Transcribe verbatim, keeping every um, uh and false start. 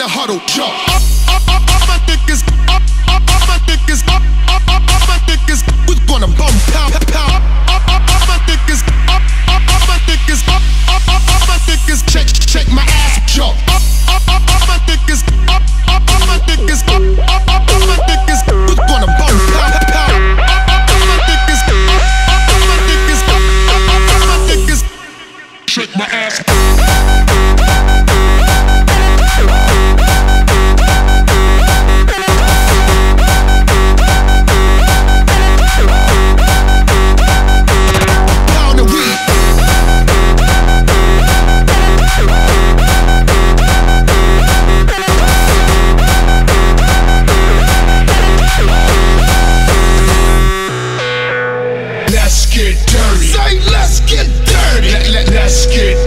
the huddle, jump. Up, up, up, up, my dick is up, up, up, my dick is up, up, up, up, my dick is. We're gonna bump, pound, pound. Up, up, up, my dick is up, up, up, my dick is up, up, up, up, my dick is. Check, check my ass, jump. Up, up, up, up, my dick is up, up, up, my dick is up, up, up, up, my dick is. We're gonna bump, pound, pound. Up, up, up, my dick is up, up, up, my dick is up, up, up, up, my dick is. Check my ass. Let's get dirty. Say, let's get dirty. Let, let, let's get